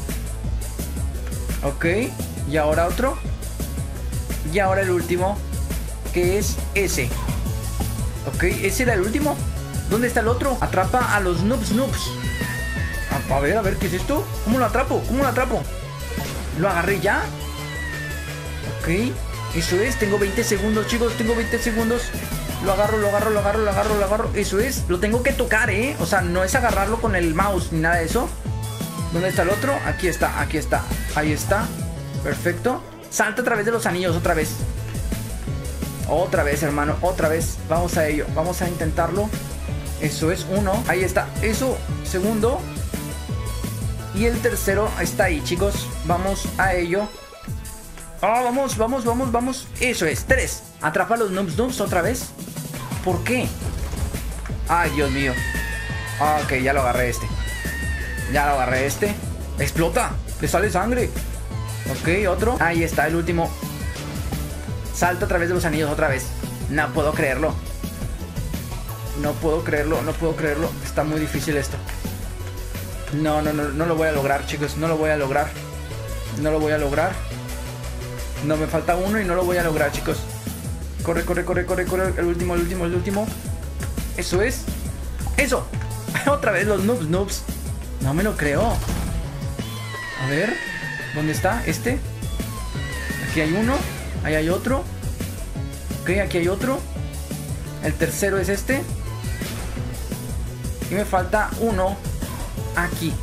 Ok. Y ahora otro. Y ahora el último, que es ese. Ok, ese era el último. ¿Dónde está el otro? Atrapa a los noobs noobs. A ver, a ver, ¿qué es esto? ¿Cómo lo atrapo? ¿Cómo lo atrapo? ¿Lo agarré ya? Ok, eso es, tengo veinte segundos, chicos, tengo veinte segundos. Lo agarro, lo agarro, lo agarro, lo agarro, lo agarro. Eso es, lo tengo que tocar, ¿eh? O sea, no es agarrarlo con el mouse ni nada de eso. ¿Dónde está el otro? Aquí está, aquí está, ahí está. Perfecto. Salta a través de los anillos otra vez. Otra vez, hermano, otra vez. Vamos a ello, vamos a intentarlo. Eso es, uno, ahí está. Eso, segundo. Y el tercero está ahí, chicos. Vamos a ello. Ah, oh, vamos, vamos, vamos, vamos. Eso es, tres. Atrapa a los noobs noobs otra vez. ¿Por qué? Ay, Dios mío. Ah, ok, ya lo agarré este. Ya lo agarré este. Explota, le sale sangre. Ok, otro. Ahí está, el último. Salta a través de los anillos otra vez. No puedo creerlo. No puedo creerlo, no puedo creerlo. Está muy difícil esto. No, no, no, no lo voy a lograr, chicos. No lo voy a lograr. No lo voy a lograr. No, me falta uno y no lo voy a lograr, chicos. Corre, corre, corre, corre, corre. El último, el último, el último. Eso es. Eso. Otra vez los noobs, noobs. No me lo creo. A ver. ¿Dónde está? Este. Aquí hay uno. Ahí hay otro. Ok, aquí hay otro. El tercero es este. Y me falta uno aquí.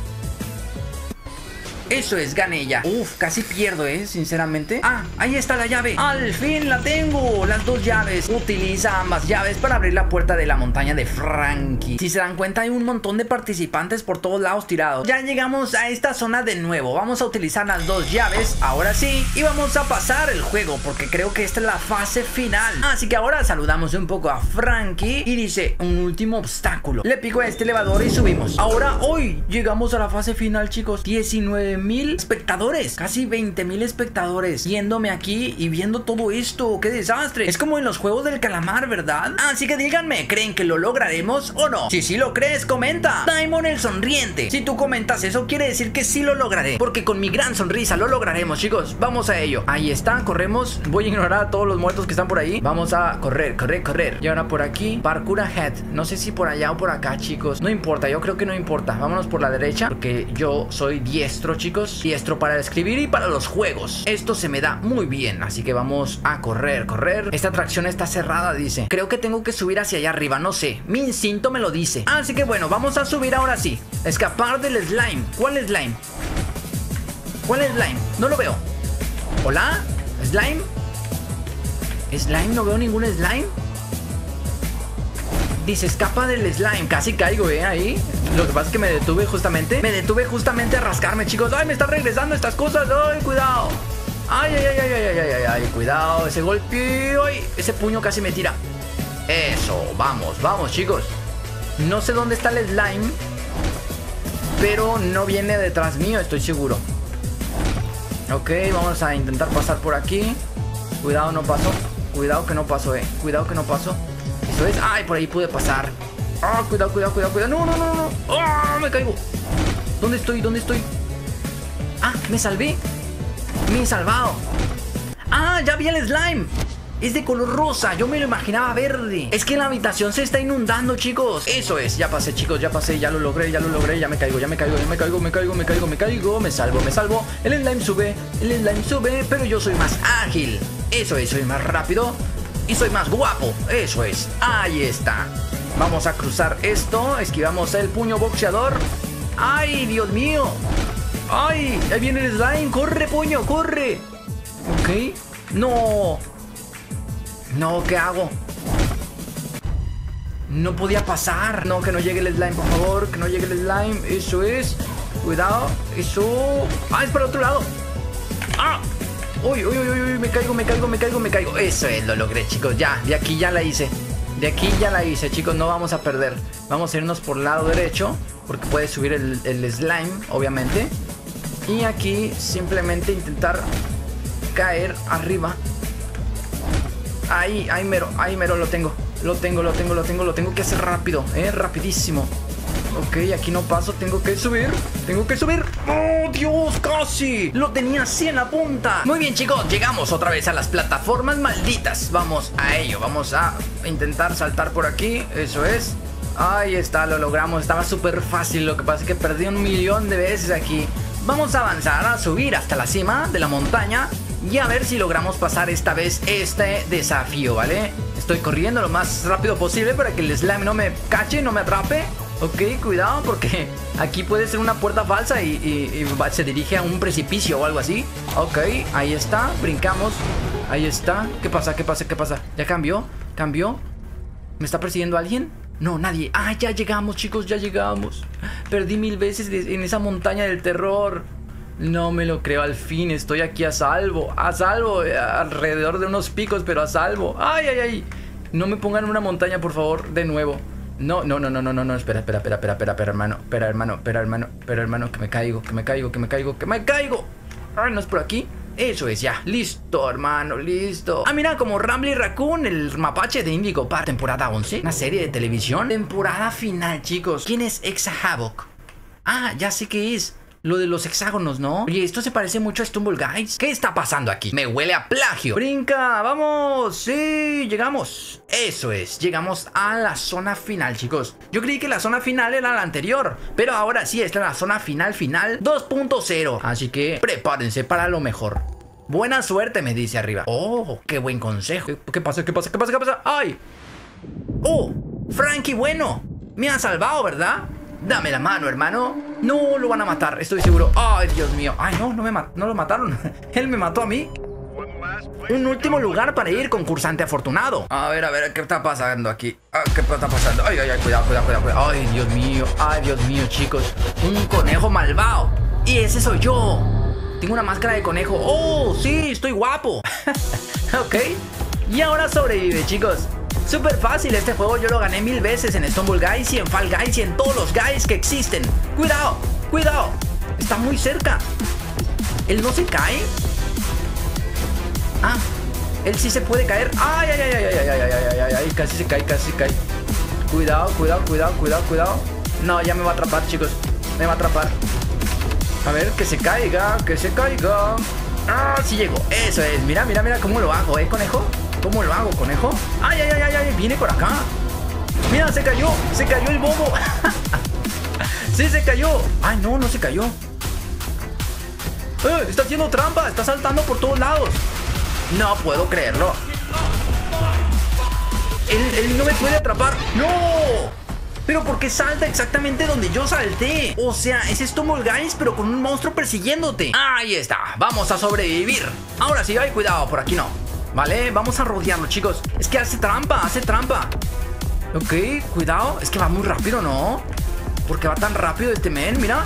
Eso es, gané ya. Uf, casi pierdo, eh, sinceramente. Ah, ahí está la llave. Al fin la tengo. Las dos llaves. Utiliza ambas llaves para abrir la puerta de la montaña de Frankie. Si se dan cuenta, hay un montón de participantes por todos lados tirados. Ya llegamos a esta zona de nuevo. Vamos a utilizar las dos llaves, ahora sí. Y vamos a pasar el juego, porque creo que esta es la fase final. Así que ahora saludamos un poco a Frankie. Y dice, un último obstáculo. Le pico a este elevador y subimos. Ahora, hoy llegamos a la fase final, chicos. diecinueve mil espectadores, casi veinte mil espectadores viéndome aquí y viendo todo esto. ¡Qué desastre! Es como en los juegos del calamar, ¿verdad? Así que díganme, ¿creen que lo lograremos o no? Si sí lo crees, comenta. Diamond el sonriente. Si tú comentas eso, quiere decir que sí lo lograré, porque con mi gran sonrisa lo lograremos, chicos. Vamos a ello. Ahí está, corremos. Voy a ignorar a todos los muertos que están por ahí. Vamos a correr, correr, correr. Y ahora por aquí, parkour ahead. No sé si por allá o por acá, chicos. No importa, yo creo que no importa. Vámonos por la derecha, porque yo soy diestro, chicos. Diestro para escribir y para los juegos. Esto se me da muy bien, así que vamos a correr, correr. Esta atracción está cerrada, dice. Creo que tengo que subir hacia allá arriba, no sé. Mi instinto me lo dice. Así que bueno, vamos a subir ahora sí. Escapar del slime. ¿Cuál slime? ¿Cuál slime? No lo veo. ¿Hola? ¿Slime? ¿Slime? No veo ningún slime. Dice, escapa del slime. Casi caigo, eh, ahí. Lo que pasa es que me detuve justamente Me detuve justamente a rascarme, chicos. Ay, me están regresando estas cosas. Ay, cuidado. Ay, ay, ay, ay, ay, ay, ay, ay. Cuidado, ese golpe. Ay, ese puño casi me tira. Eso, vamos, vamos, chicos. No sé dónde está el slime, pero no viene detrás mío, estoy seguro. Ok, vamos a intentar pasar por aquí. Cuidado, no paso. Cuidado que no paso, eh. Cuidado que no paso. Eso es. Ay, por ahí pude pasar. Ah, cuidado, cuidado, cuidado, cuidado. No, no, no, no. Ah, me caigo. ¿Dónde estoy? ¿Dónde estoy? Ah, me salvé. Me he salvado. Ah, ya vi el slime. Es de color rosa, yo me lo imaginaba verde. Es que la habitación se está inundando, chicos. Eso es, ya pasé, chicos, ya pasé. Ya lo logré, ya lo logré, ya me caigo, ya me caigo, ya me caigo, me caigo, me caigo, me caigo. Me salvo, me salvo. El slime sube, el slime sube. Pero yo soy más ágil. Eso es, soy más rápido. Y soy más guapo, eso es. Ahí está. Vamos a cruzar esto. Esquivamos el puño boxeador. ¡Ay, Dios mío! ¡Ay! Ahí viene el slime. ¡Corre, puño! ¡Corre! Ok. ¡No! No, ¿qué hago? No podía pasar. No, que no llegue el slime, por favor. Que no llegue el slime. Eso es. Cuidado. Eso. ¡Ah, es para el otro lado! ¡Ah! Uy, uy, uy, uy, me caigo, me caigo, me caigo, me caigo. Eso es, lo logré, chicos, ya, de aquí ya la hice. De aquí ya la hice, chicos, no vamos a perder. Vamos a irnos por el lado derecho, porque puede subir el, el slime, obviamente. Y aquí simplemente intentar caer arriba. Ahí, ahí mero, ahí mero lo tengo. Lo tengo, lo tengo, lo tengo, lo tengo que hacer rápido, eh, rapidísimo. Ok, aquí no paso, tengo que subir. Tengo que subir. ¡Oh, Dios! ¡Casi! Lo tenía así en la punta. Muy bien, chicos, llegamos otra vez a las plataformas malditas. Vamos a ello, vamos a intentar saltar por aquí. Eso es. Ahí está, lo logramos. Estaba súper fácil, lo que pasa es que perdí un millón de veces aquí. Vamos a avanzar, a subir hasta la cima de la montaña y a ver si logramos pasar esta vez este desafío, ¿vale? Estoy corriendo lo más rápido posible para que el slime no me cache, no me atrape. Ok, cuidado porque aquí puede ser una puerta falsa y, y, y se dirige a un precipicio o algo así. Ok, ahí está, brincamos. Ahí está. ¿Qué pasa? ¿Qué pasa? ¿Qué pasa? ¿Ya cambió? ¿Cambió? ¿Me está persiguiendo alguien? No, nadie. Ah, ya llegamos, chicos, ya llegamos. Perdí mil veces en esa montaña del terror. No me lo creo, al fin estoy aquí a salvo. A salvo, alrededor de unos picos, pero a salvo. Ay, ay, ay. No me pongan en una montaña, por favor, de nuevo. No, no, no, no, no, no, no, espera, espera, espera, espera, espera, espera, hermano, espera, hermano, espera, hermano, espera, hermano, que me caigo, que me caigo, que me caigo, que me caigo. Ay, no es por aquí. Eso es, ya, listo, hermano, listo. Ah, mira, como Rambley Raccoon, el mapache de Indigo Park, temporada once, una serie de televisión. Temporada final, chicos. ¿Quién es Exa Havoc? Ah, ya sé qué es. Lo de los hexágonos, ¿no? Oye, esto se parece mucho a Stumble Guys. ¿Qué está pasando aquí? Me huele a plagio. Brinca, vamos. Sí, llegamos. Eso es, llegamos a la zona final, chicos. Yo creí que la zona final era la anterior, pero ahora sí, esta es la zona final final dos punto cero. Así que prepárense para lo mejor. Buena suerte, me dice arriba. Oh, qué buen consejo. ¿Qué, qué pasa? ¿Qué pasa? ¿Qué pasa? ¿Qué pasa? ¡Ay! Oh, Frankie, bueno. Me ha salvado, ¿verdad? Dame la mano, hermano. No, lo van a matar, estoy seguro. Ay, Dios mío. Ay, no, no, me ma no lo mataron. Él me mató a mí. Un último lugar para ir, concursante afortunado. A ver, a ver, ¿qué está pasando aquí? Ah, ¿qué está pasando? Ay, ay, ay, cuidado, cuidado, cuidado, cuidado. Ay, Dios mío, ay, Dios mío, chicos. Un conejo malvado. Y ese soy yo. Tengo una máscara de conejo. Oh, sí, estoy guapo. Ok. Y ahora sobrevive, chicos. Súper fácil, este juego yo lo gané mil veces en Stumble Guys y en Fall Guys y en todos los guys que existen. Cuidado, cuidado. Está muy cerca. ¿Él no se cae? Ah, él sí se puede caer. Ay, ay, ay, ay, ay, ay, ay, ay, ay, ay, ay, casi se cae, casi se cae. Cuidado, cuidado, cuidado, cuidado, cuidado. No, ya me va a atrapar, chicos. Me va a atrapar. A ver, que se caiga, que se caiga. Ah, sí llegó. Eso es, mira, mira, mira cómo lo hago, ¿eh, conejo? ¿Cómo lo hago, conejo? ¡Ay, ay, ay, ay! ay viene por acá. Mira, se cayó. Se cayó el bobo. Sí, se cayó. Ay, no, no se cayó. ¡Eh! Está haciendo trampa. Está saltando por todos lados. No puedo creerlo. Él, él no me puede atrapar. ¡No! Pero ¿por qué salta exactamente donde yo salté? O sea, es Stumble Guys, pero con un monstruo persiguiéndote. Ahí está. Vamos a sobrevivir. Ahora sí, ay, cuidado. Por aquí no. Vale, vamos a rodearlo, chicos. Es que hace trampa, hace trampa. Ok, cuidado. Es que va muy rápido, ¿no? ¿Por qué va tan rápido este men? Mira.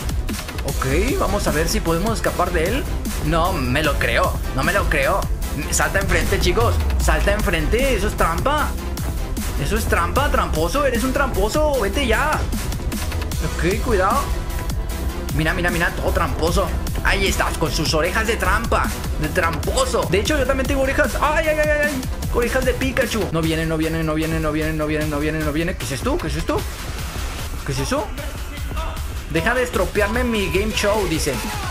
Ok, vamos a ver si podemos escapar de él. No, me lo creo, no me lo creo. Salta enfrente, chicos. Salta enfrente, eso es trampa. Eso es trampa, tramposo. Eres un tramposo, vete ya. Ok, cuidado. Mira, mira, mira, todo tramposo. Ahí estás, con sus orejas de trampa. De tramposo. De hecho, yo también tengo orejas. Ay, ay, ay, ay, ay. Orejas de Pikachu. No viene, no viene, no viene, no viene, no viene, no viene, no viene. ¿Qué es esto? ¿Qué es esto? ¿Qué es eso? Deja de estropearme mi game show, dice.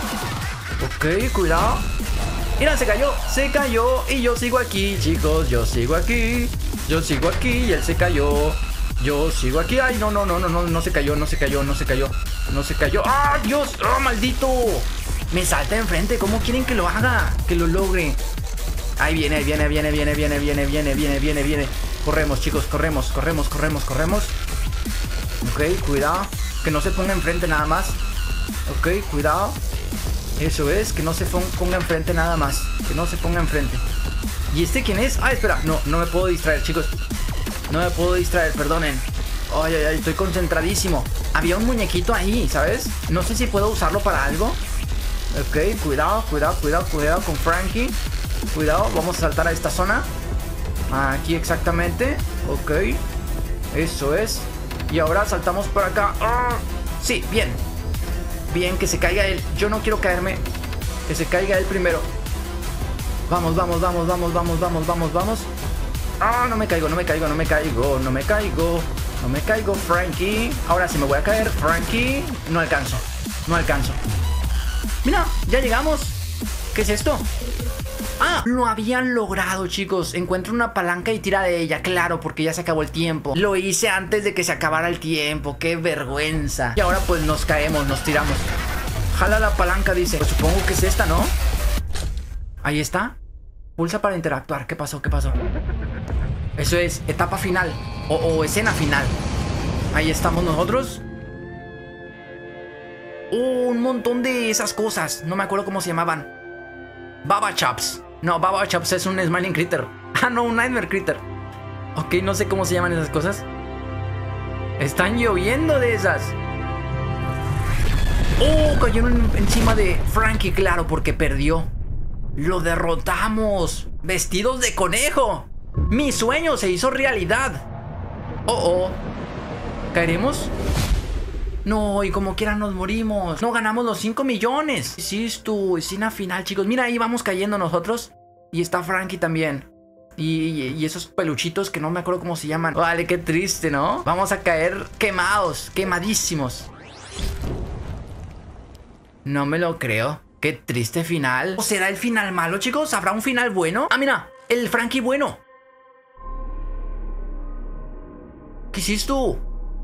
Ok, cuidado. Mira, se cayó, se cayó. Y yo sigo aquí, chicos. Yo sigo aquí. Yo sigo aquí y él se cayó. Yo sigo aquí. Ay, no, no, no, no, no, no se cayó, no se cayó, no se cayó. No se cayó. ¡Ah, Dios! ¡Oh, maldito! Me salta enfrente. ¿Cómo quieren que lo haga? Que lo logre. Ahí viene, ahí viene, viene, viene, viene, viene, viene, viene, viene, viene. Corremos, chicos, corremos, corremos, corremos, corremos. Ok, cuidado. Que no se ponga enfrente nada más. Ok, cuidado. Eso es, que no se ponga enfrente nada más. Que no se ponga enfrente. ¿Y este quién es? Ah, espera, no, no me puedo distraer, chicos. No me puedo distraer, perdonen. Ay, ay, ay, estoy concentradísimo. Había un muñequito ahí, ¿sabes? No sé si puedo usarlo para algo. Ok, cuidado, cuidado, cuidado, cuidado con Frankie. Cuidado, vamos a saltar a esta zona. Aquí exactamente. Ok. Eso es. Y ahora saltamos por acá. ¡Oh! Sí, bien. Bien, que se caiga él. Yo no quiero caerme. Que se caiga él primero. Vamos, vamos, vamos, vamos, vamos, vamos, vamos, vamos. Ah, no me caigo, no me caigo, no me caigo, no me caigo. No me caigo, Frankie. Ahora sí me voy a caer, Frankie. No alcanzo, no alcanzo. Mira, ya llegamos. ¿Qué es esto? Ah, lo habían logrado, chicos. Encuentra una palanca y tira de ella. Claro, porque ya se acabó el tiempo. Lo hice antes de que se acabara el tiempo. Qué vergüenza. Y ahora pues nos caemos, nos tiramos. Jala la palanca, dice. Pues supongo que es esta, ¿no? Ahí está. Pulsa para interactuar. ¿Qué pasó? ¿Qué pasó? Eso es etapa final. O, o escena final. Ahí estamos nosotros. Oh, un montón de esas cosas. No me acuerdo cómo se llamaban. Baba Chops. No, Baba Chops es un Smiling Critter. Ah, no, un Nightmare Critter. Ok, no sé cómo se llaman esas cosas. Están lloviendo de esas. Oh, cayeron encima de Frankie, claro, porque perdió. Lo derrotamos. Vestidos de conejo. Mi sueño se hizo realidad. Oh, oh. ¿Caeremos? No, y como quiera nos morimos. No ganamos los cinco millones. Sí, es tu escena final, chicos. Mira, ahí vamos cayendo nosotros. Y está Frankie también. Y, y, y esos peluchitos que no me acuerdo cómo se llaman. Vale, qué triste, ¿no? Vamos a caer quemados, quemadísimos. No me lo creo. Qué triste final. ¿O será el final malo, chicos? ¿Habrá un final bueno? Ah, mira, el Frankie bueno. ¿Qué hiciste tú?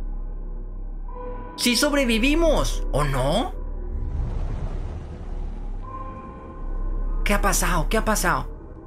¡Sí sobrevivimos! ¿O no? ¿Qué ha pasado? ¿Qué ha pasado?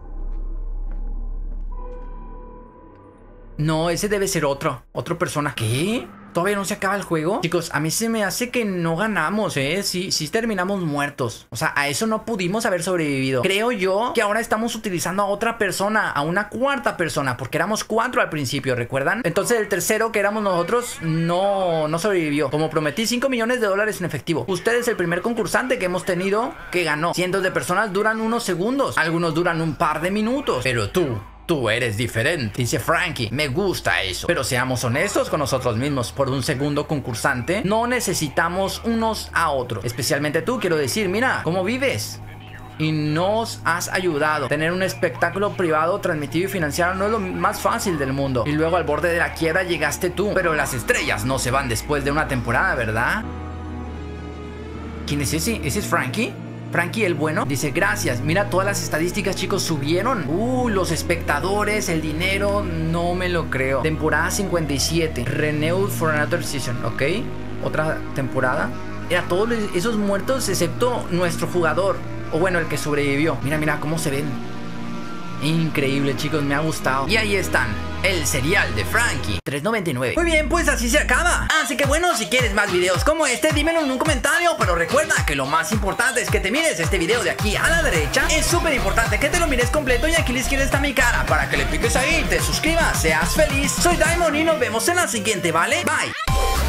No, ese debe ser otro. Otra persona. ¿Qué? ¿Todavía no se acaba el juego? Chicos, a mí se me hace que no ganamos, ¿eh? Sí, sí terminamos muertos. O sea, a eso no pudimos haber sobrevivido. Creo yo que ahora estamos utilizando a otra persona, a una cuarta persona, porque éramos cuatro al principio, ¿recuerdan? Entonces el tercero, que éramos nosotros, no, no sobrevivió. Como prometí, cinco millones de dólares en efectivo. Usted es el primer concursante que hemos tenido que ganó. Cientos de personas duran unos segundos. Algunos duran un par de minutos. Pero tú... Tú eres diferente, dice Frankie. Me gusta eso. Pero seamos honestos con nosotros mismos. Por un segundo concursante no necesitamos unos a otros. Especialmente tú, quiero decir. Mira, ¿cómo vives? Y nos has ayudado. Tener un espectáculo privado, transmitido y financiado no es lo más fácil del mundo. Y luego al borde de la quiebra llegaste tú. Pero las estrellas no se van después de una temporada, ¿verdad? ¿Quién es ese? ¿Ese es Frankie? Frankie el bueno. Dice, gracias. Mira, todas las estadísticas, chicos, subieron. Uh, los espectadores, el dinero. No me lo creo. Temporada cincuenta y siete. Renewed for another season. Ok. Otra temporada. Era todos esos muertos excepto nuestro jugador. O bueno, el que sobrevivió. Mira, mira cómo se ven. Increíble, chicos, me ha gustado. Y ahí están, el serial de Frankie, tres noventa y nueve. Muy bien, pues así se acaba. Así que bueno, si quieres más videos como este, dímelo en un comentario. Pero recuerda que lo más importante es que te mires este video de aquí a la derecha. Es súper importante que te lo mires completo. Y aquí a la izquierda está mi cara, para que le piques ahí, te suscribas, seas feliz. Soy Diamond y nos vemos en la siguiente, ¿vale? Bye.